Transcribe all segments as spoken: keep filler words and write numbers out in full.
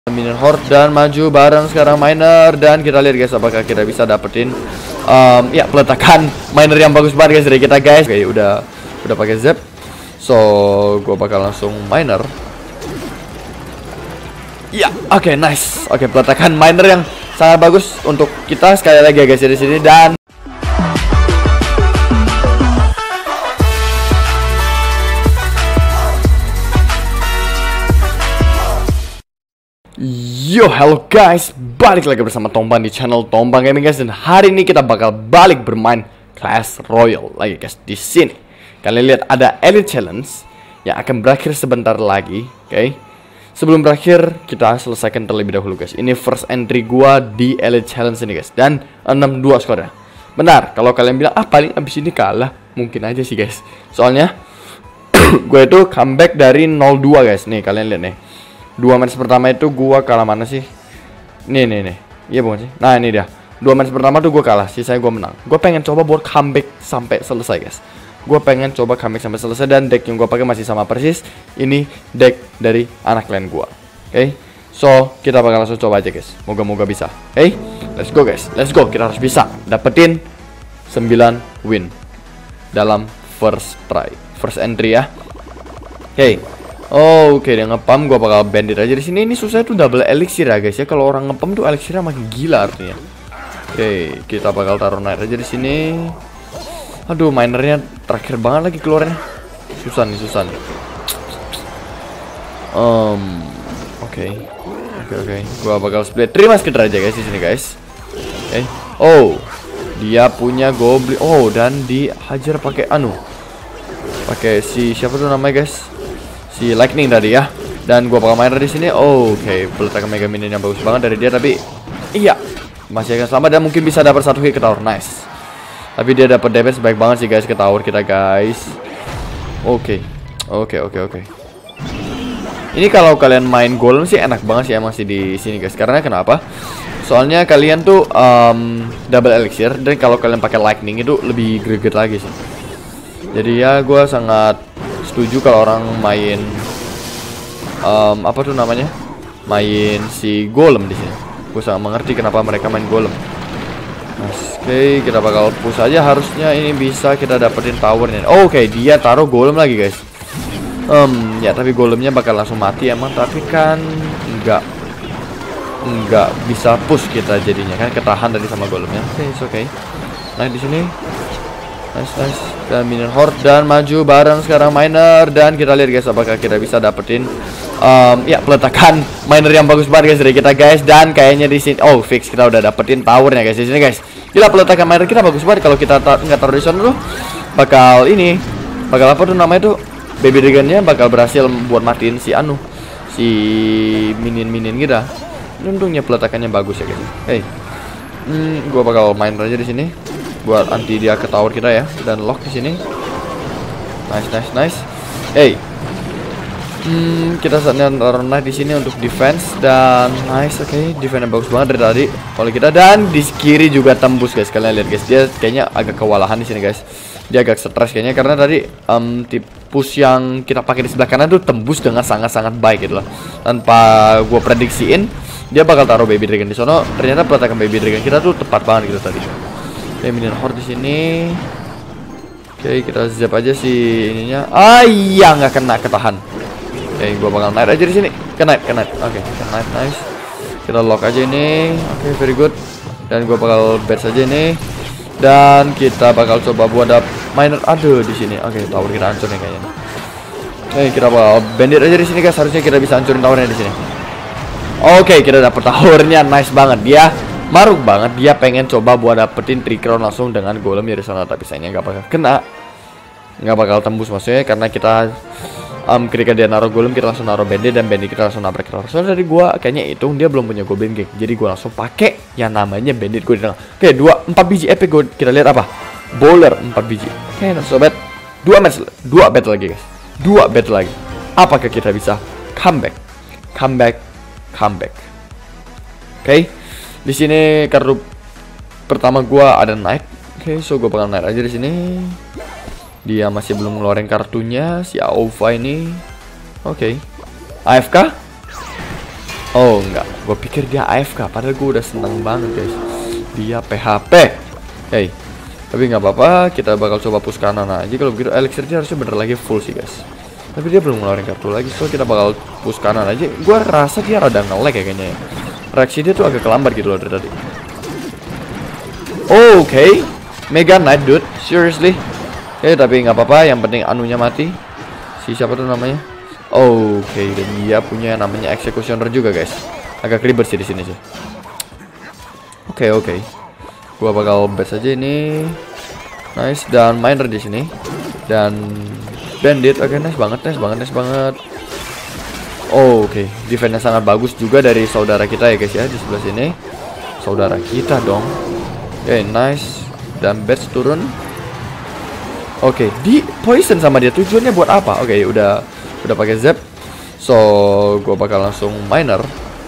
Minion Horde dan maju bareng sekarang miner, dan kita lihat guys apakah kita bisa dapetin um, ya peletakan miner yang bagus banget guys dari kita guys. Oke, udah udah pakai zap, so gue bakal langsung miner. Ya, oke, okay, nice. Oke, okay, peletakan miner yang sangat bagus untuk kita sekali lagi ya guys di sini. Dan yo, hello guys, balik lagi bersama Tombang di channel Tombang Gaming guys. Dan hari ini kita bakal balik bermain Clash Royale lagi guys di sini. Kalian lihat ada Elite Challenge yang akan berakhir sebentar lagi, oke? Okay? Sebelum berakhir kita selesaikan terlebih dahulu guys. Ini first entry gua di Elite Challenge ini guys, dan enam dua skornya. Benar, kalau kalian bilang ah paling abis ini kalah, mungkin aja sih guys. Soalnya gue itu comeback dari nol dua guys. Nih kalian lihat nih. Dua match pertama itu gua kalah mana sih? Nih nih nih. Iya bukan sih? Nah ini dia. Dua match pertama tuh gua kalah, sisanya gua menang. Gua pengen coba buat comeback sampai selesai guys. Gua pengen coba comeback sampai selesai, dan deck yang gua pakai masih sama persis. Ini deck dari anak clan gua. Oke. Okay? So, kita bakal langsung coba aja guys. Moga-moga bisa. Oke. Okay? Let's go guys. Let's go. Kita harus bisa dapetin sembilan win dalam first try. First entry ya. Oke. Okay. Oh, oke, okay, dia ngepam, gua bakal bandit aja di sini. Ini susah tuh double elixir ya guys ya. Kalau orang ngepam tuh elixirnya makin gila artinya. Oke, okay, kita bakal taruh knight aja di sini. Aduh, minernya terakhir banget lagi keluarnya. Susah nih, susah nih. Um, oke, okay. oke, okay, oke. Okay. Gua bakal split three musketeer aja guys di sini guys. Oke. Okay. Oh, dia punya goblin. Oh, dan dihajar pakai anu. Pakai si siapa tuh namanya guys? Si lightning tadi ya. Dan gua bakal miner di sini. Oh, oke, okay. Peletakan mega minion yang bagus banget dari dia, tapi iya, masih akan selamat dan mungkin bisa dapat satu hit ke tower. Nice. Tapi dia dapat damage baik banget sih guys ke tower kita guys. Oke. Okay. Oke, okay, oke, okay, oke. Okay. Ini kalau kalian main golem sih enak banget sih emang sih di sini guys. Karena kenapa? Soalnya kalian tuh um, double elixir, dan kalau kalian pakai lightning itu lebih greget lagi sih. Jadi ya gua sangat setuju kalau orang main um, apa tuh namanya, main si golem di sini. Gue sangat mengerti kenapa mereka main golem. Oke, okay, kita bakal push aja. Harusnya ini bisa kita dapetin towernya. Oh, oke, okay, dia taruh golem lagi guys. Um, ya tapi golemnya bakal langsung mati emang. Tapi kan enggak enggak bisa push kita jadinya kan, ketahan tadi sama golemnya. Oke, okay, oke. Okay. Nah di sini. Nice, nice. Dan minion horde dan maju bareng sekarang miner, dan kita lihat guys apakah kita bisa dapetin um, ya peletakan miner yang bagus banget guys dari kita guys. Dan kayaknya di sini oh fix kita udah dapetin towernya guys di sini guys. Gila, peletakan miner kita bagus banget. Kalau kita ta nggak taruh di sana tuh bakal ini bakal apa tuh namanya tuh, baby dragonnya bakal berhasil buat matiin si anu si minion-minion kita. Untungnya peletakannya bagus ya guys. Hey, hmm, gua bakal main aja di sini buat anti dia ke tower kita ya, dan lock di sini. Nice, nice, nice. Hey, hmm, kita saatnya taruh knight di sini untuk defense, dan nice. Oke, okay. Defense bagus banget dari tadi oleh kita, dan di kiri juga tembus guys. Kalian lihat guys, dia kayaknya agak kewalahan di sini guys. Dia agak stres kayaknya karena tadi um, tipus yang kita pakai di sebelah kanan tuh tembus dengan sangat-sangat baik gitu loh. Tanpa gue prediksiin dia bakal taruh baby dragon di sono. Ternyata peletakan baby dragon kita tuh tepat banget gitu tadi. Oke, okay, minion horde di sini. Oke, okay, kita zap aja si ininya. Ah iya, nggak kena, ketahan. Oke, okay, gua bakal knight aja di sini. Kena, kena. Oke, okay, kena, nice. Kita lock aja ini. Oke, okay, very good. Dan gua bakal bet saja ini. Dan kita bakal coba buat dap miner. Aduh, di sini. Oke, okay, tower kita hancur nih kayaknya. Oke, okay, kita bakal bandit aja di sini guys. Harusnya kita bisa hancurin towernya di sini. Oke, okay, kita dapet towernya. Nice banget dia. Maruk banget, dia pengen coba buat dapetin three crown langsung dengan golem dari sana, tapi sayangnya nggak bakal kena, nggak bakal tembus maksudnya, karena kita um, ketika dia naruh golem kita langsung naruh bandit, dan bandit kita langsung nabrak kita. Soalnya dari gua kayaknya itu dia belum punya goblin geng, jadi gua langsung pakai yang namanya bandit gue di tengah. Oke, dua empat biji epic gue, kita lihat apa, bowler empat biji. Oke, nah sobat, dua match, dua battle lagi guys, dua battle lagi. Apakah kita bisa comeback, comeback, comeback? Oke. Okay. Di sini kartu pertama gua ada knight. Oke, okay, so gua bakal knight aja di sini. Dia masih belum ngeluarin kartunya si Aova ini. Oke. Okay. A F K. Oh enggak, gue pikir dia A F K, padahal gue udah seneng banget guys. Dia P H P. Hey, tapi nggak apa-apa, kita bakal coba push kanan aja. Kalau begitu elixir dia harusnya bener lagi full sih guys. Tapi dia belum ngeluarin kartu lagi, so kita bakal push kanan aja. Gue rasa dia rada nge-lag ya kayaknya ya. Reaksi dia tuh agak kelambat gitu loh dari tadi. Oh, oke, okay. Mega Knight dude, seriously. Eh tapi nggak apa-apa, yang penting anunya mati. Si siapa tuh namanya? Oke, okay, dan dia punya namanya Executioner juga guys. Agak ribet sih di sini sih. Oke okay, oke, okay. Gua bakal best aja ini. Nice, dan miner di sini. Dan bandit, oke okay, nice banget, nice banget, nice banget. Oh, oke, okay. Defense-nya sangat bagus juga dari saudara kita ya guys ya di sebelah sini. Saudara kita dong. Oke okay, nice. Dan best turun. Oke, okay, di poison sama dia tujuannya buat apa? Oke, okay, udah udah pakai zap. So, gue bakal langsung miner.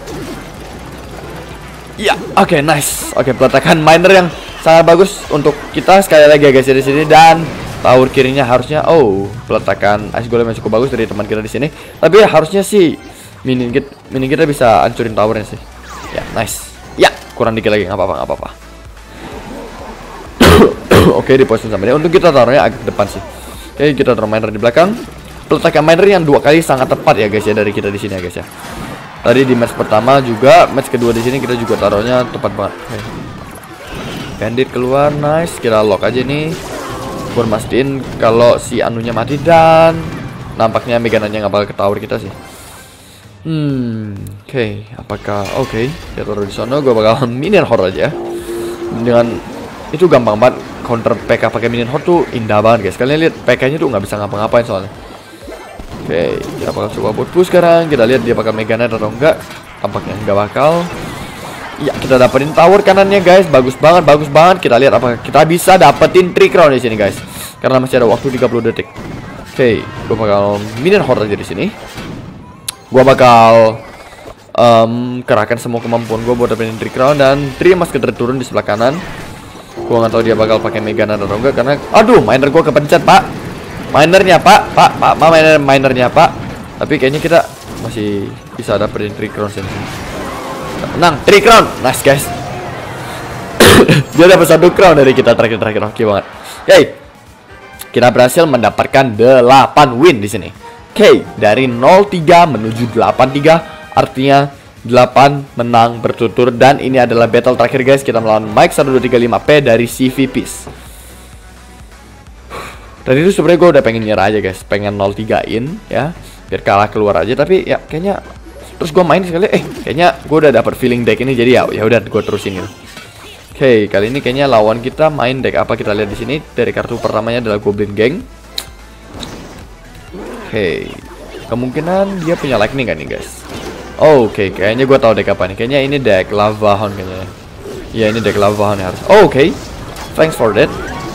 Ya, yeah, oke, okay, nice. Oke, okay, peletakan miner yang sangat bagus untuk kita sekali lagi ya guys di sini, dan tower kirinya harusnya oh, peletakan ice golem yang cukup bagus dari teman kita di sini. Tapi ya, harusnya sih mini kita, mini kita bisa hancurin towernya sih. Ya, yeah, nice. Ya, yeah, kurang dikit lagi, nggak apa-apa, nggak apa-apa. Oke, okay, di posisi sama dia. Untuk kita taruhnya agak depan sih. Oke, okay, kita taruh miner di belakang. Peletakan miner yang dua kali sangat tepat ya guys ya dari kita di sini ya guys ya. Tadi di match pertama juga, match kedua di sini kita juga taruhnya tepat banget. Okay. Bandit keluar, nice. Kita lock aja nih. Buat mastiin kalau si anunya mati, dan nampaknya Megananya nggak bakal ke tower kita sih. Hmm, oke, okay. Apakah oke? Okay. Kita taruh di sana. Gue bakal minion horde aja. Dengan itu gampang banget counter P K pakai minion horde tuh indah banget guys. Kalian lihat P K-nya tuh nggak bisa ngapa-ngapain soalnya. Oke, okay, kita bakal coba buat push sekarang. Kita lihat dia pakai Mega Knight atau enggak. Tampaknya nggak bakal. Ya, kita dapetin tower kanannya guys. Bagus banget, bagus banget. Kita lihat apakah kita bisa dapetin trick round di sini guys. Karena masih ada waktu tiga puluh detik. Oke, okay, gue bakal minion horde aja di sini. Gue bakal um, kerahkan semua kemampuan gue buat dapetin trick round, dan Tri Musketeer turun di sebelah kanan. Gue nggak tahu dia bakal pakai Mega Knight atau enggak, karena aduh, miner gue kepencet pak. Minernya pak, pak, pak, pak, miner, minernya pak. Tapi kayaknya kita masih bisa dapetin trick round sini. Menang, trick round, nice guys. Dia dapat satu crown dari kita terakhir-terakhir, oke banget. Oke, okay. Kita berhasil mendapatkan delapan win di sini. Oke, okay. Dari nol tiga menuju delapan tiga, artinya delapan menang berturut-turut, dan ini adalah battle terakhir guys. Kita melawan Mike satu dua tiga lima P dari C V Ps. Tadi itu sebenarnya gue udah pengen nyerah aja guys, pengen nol tiga in ya, biar kalah keluar aja. Tapi ya kayaknya terus gue main sekali, eh kayaknya gue udah dapet feeling deck ini, jadi ya ya udah gue terusin gitu. Oke, okay, kali ini kayaknya lawan kita main deck apa, kita lihat di sini. Dari kartu pertamanya adalah Goblin Gang. Oke, okay. Kemungkinan dia punya lightning kan nih guys. Oh, oke, okay. Kayaknya gue tahu deck apa nih. Kayaknya ini deck Lava Hound kayaknya. Ya, ini deck Lava Hound harus. Oh, oke. Okay. Thanks for that.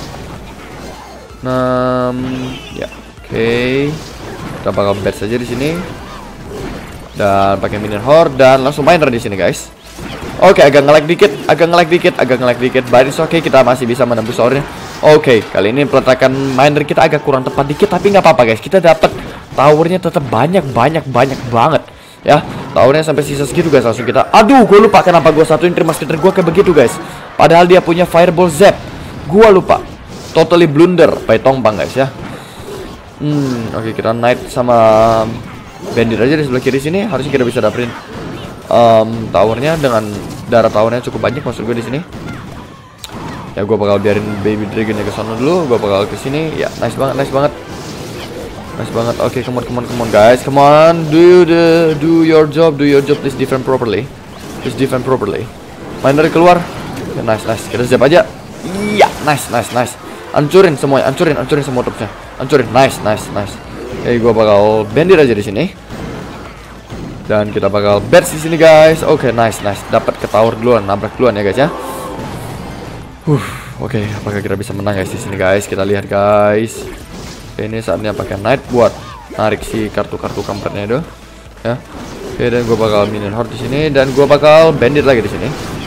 Nah, ya, oke. Okay. Kita bakal bet saja di sini. Dan pakai minion horde dan langsung miner di sini, guys. Oke, okay, agak nge-lag dikit, agak nge-lag dikit, agak nge-lag dikit. But it's okay, kita masih bisa menembus towernya. Oke, okay, kali ini peletakan miner kita agak kurang tepat dikit, tapi nggak apa-apa, guys. Kita dapat towernya tetap banyak, banyak, banyak banget. Ya, towernya sampai sisa segitu guys. Langsung kita, aduh, gue lupa kenapa gue satuin Tri Musketeer gue kayak begitu guys. Padahal dia punya Fireball Zap. Gue lupa. Totally blunder, by Tongbang guys ya. Hmm, oke, okay, kita Knight sama Bandit aja di sebelah kiri sini. Harusnya kita bisa dapetin um, towernya dengan darah towernya cukup banyak, maksud gue di sini. Ya, gue bakal biarin Baby Dragonnya ke sana dulu. Gue bakal ke sini. Ya, nice banget, nice banget. Nice banget. Oke, okay, come on, come on, come on guys. Come on, do the do your job, do your job. Please defend properly. Please defend properly. Miner keluar. Okay, nice, nice. Kita siap aja. Iya, nice, nice, nice. Hancurin semuanya, hancurin, hancurin semua trupnya. Hancurin, nice, nice, nice. Oke, okay, gue bakal Bandit aja di sini. Dan kita bakal bet di sini guys. Oke, okay, nice, nice. Dapat ke tower duluan, nabrak duluan ya guys ya. Uh, oke, okay, apakah kita bisa menang guys di sini guys? Kita lihat guys. Oke, ini saatnya pakai Knight buat narik si kartu-kartu kampretnya itu, ya. Oke, dan gue bakal minion horde di sini dan gue bakal Bandit lagi di sini.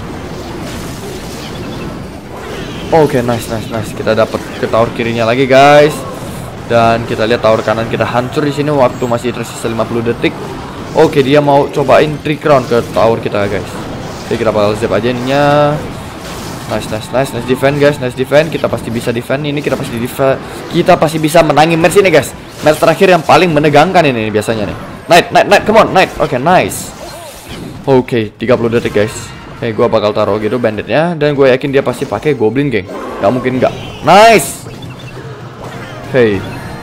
Oke, nice, nice, nice. Kita dapat ke tower kirinya lagi guys. Dan kita lihat tower kanan kita hancur di sini waktu masih tersisa lima puluh detik. Oke, dia mau cobain trick round ke tower kita guys. Oke, kita bakal zap aja ininya. Nice, nice, nice, nice defend guys, nice defend. Kita pasti bisa defend ini, kita pasti defend. Kita pasti bisa menangin match ini guys. Match terakhir yang paling menegangkan ini biasanya nih. Knight, Knight, Knight, come on, Knight. Oke, nice. Oke, tiga puluh detik guys. Oke, gua bakal taruh gitu banditnya dan gue yakin dia pasti pakai goblin, geng. Gak mungkin enggak. Nice. Oke.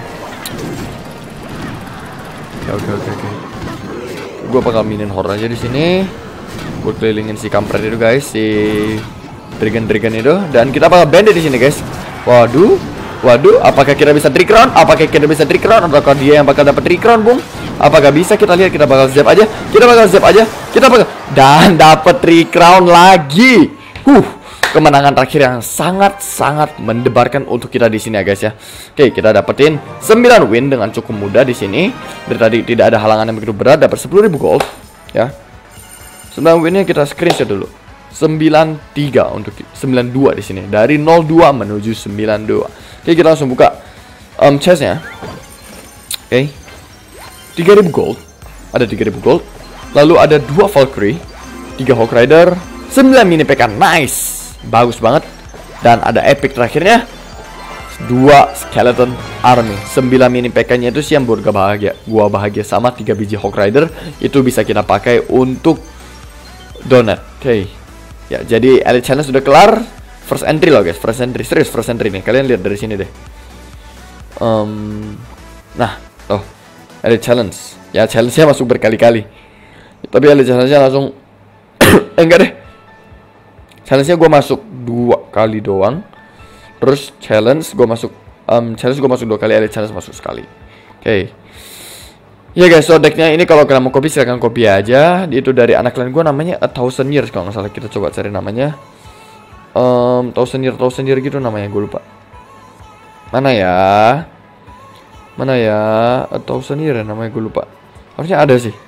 Oke, oke, oke. Gue bakal minin horror aja di sini. Gue kelilingin si kampret itu guys, si dragon-dragon itu, dan kita bakal bandit di sini guys. Waduh, waduh, apakah kita bisa trick round? Apakah kita bisa trick round? Apakah dia yang bakal dapat trick round, Bung? Apakah bisa? Kita lihat, kita bakal zap aja. Kita bakal zap aja. Kita bakal dan dapat trick round lagi. Huh, kemenangan terakhir yang sangat-sangat mendebarkan untuk kita di sini ya guys ya. Oke, kita dapetin sembilan win dengan cukup mudah di sini. Dari tadi tidak ada halangan yang begitu berat, dapat sepuluh ribu gold ya. sembilan winnya kita screenshot dulu. sembilan tiga untuk sembilan dua di sini. Dari nol dua menuju sembilan dua. Oke, kita langsung buka um, chestnya. Oke, tiga ribu gold. Ada tiga ribu gold. Lalu ada dua Valkyrie, tiga Hawk Rider, sembilan mini P K. Nice, bagus banget. Dan ada epic terakhirnya, dua Skeleton Army. sembilan mini P K nya itu sih yang buat gua bahagia. Gua bahagia sama tiga biji Hawk Rider. Itu bisa kita pakai untuk donat. Oke okay. Ya, jadi Elite Challenge sudah kelar. First entry loh guys, first entry. Serius first entry nih. Kalian lihat dari sini deh. um, Nah, oh Elite Challenge. Ya, challenge-nya masuk berkali-kali. Tapi Elite Challenge-nya langsung eh, enggak deh. Challenge-nya gue masuk dua kali doang. Terus challenge gue masuk um, Challenge gue masuk dua kali, Elite Challenge masuk sekali. Oke okay. Ya guys, so decknya ini kalau kalian mau copy silahkan copy aja. Itu dari anak kalian gue namanya A Thousand Years kalau nggak salah. Kita coba cari namanya. Um, Thousand Year, Thousand Year gitu namanya, gue lupa. Mana ya? Mana ya? A Thousand Year namanya, gue lupa. Harusnya ada sih.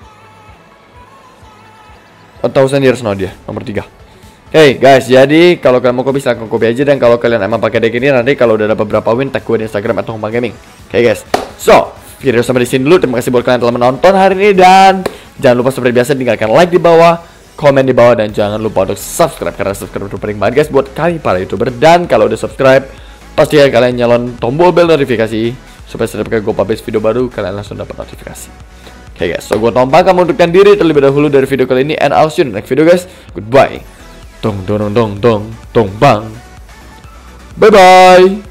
A Thousand Years no dia, nomor tiga. Oke okay, guys, jadi kalau kalian mau copy silahkan copy aja. Dan kalau kalian emang pakai deck ini, nanti kalau udah ada beberapa win, tag gue di Instagram atau Humbang Gaming. Oke okay, guys, so video sampai di sini dulu. Terima kasih buat kalian telah menonton hari ini, dan jangan lupa seperti biasa tinggalkan like di bawah, komen di bawah, dan jangan lupa untuk subscribe karena subscribe itu penting banget guys buat kalian para YouTuber. Dan kalau udah subscribe, pastikan kalian nyalon tombol bel notifikasi supaya setiap kali gue publish video baru kalian langsung dapat notifikasi. Oke okay guys, so gue Tom Pang kamu untukkan diri terlebih dahulu dari video kali ini, and I'll see you in the next video guys. Goodbye. Dong dong dong dong dong bang. Bye bye.